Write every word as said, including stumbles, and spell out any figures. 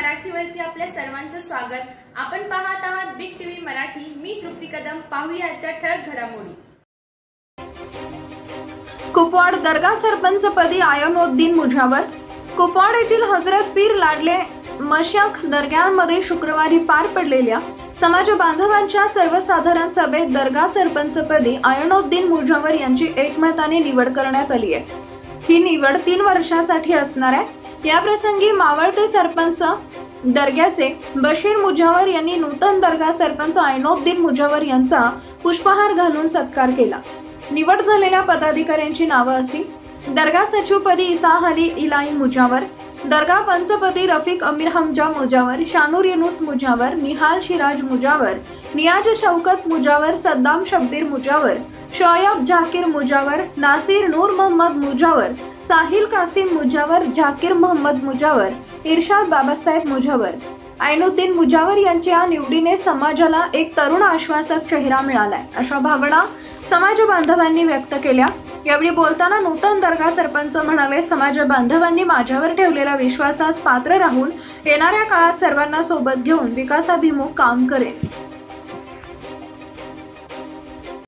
मराठीवरती आपल्या सर्वांचं स्वागत। आपण पाहत आहात बिग टीव्ही मराठी। मी तृप्ती कदम। पाहूया आजच्या ठळक घडामोडी। कुपवाड दर्गा सरपंचपदी आयनउद्दीन मुजावर। कुपवाड येथील हजरत पीर लाडले मशाख दर्ग्यांमध्ये शुक्रवारी पार पडलेल्या समाज बांधवांच्या सर्वसाधारण सभेत दर्गा सरपंचपदी आयनउद्दीन मुजावर यांची एकमताने निवड करण्यात आली आहे। ही निवड तीन वर्षांसाठी असणार आहे। या प्रसंगी मावळते सरपंच दर्ग्याचे बशीर मुजावर यांनी नूतन दर्गा सरपंच आयनउद्दीन मुजावर यांचा पुष्पहार घालून सत्कार केला। निवड झालेल्या पदाधिकाऱ्यांची नावे अशी: दर्गा सचिवपदी इसा अली इलाई मुजावर, दर्गा पंचपदी रफीक अमीर हमजा मुजावर, शानूर युनुस मुजावर, निहाल शिराज मुजावर, नियाज शौकत मुजावर, सद्दाम शब्बीर मुजावर, शोयब जाकिर मुजावर, नासिर नूर मोहम्मद मुजावर, साहिल कासिम मुजावर, जाकिर मोहम्मद मुजावर, इरशाद बाबासाहेब मुजावर। आयनउद्दीन मुजावर यांच्या निवडीने समाजाला एक तरुण आश्वासक चेहरा मिळालाय, अशा भावना समाज बांधवांनी व्यक्त केल्या। यावेळी बोलताना नूतन दर्गा सरपंच म्हणाले, समाज बांधवांनी माझ्यावर ठेवलेल्या विश्वासास पात्र राहून येणाऱ्या काळात सर्वांना सोबत घेऊन विकासाभिमुख काम करेन।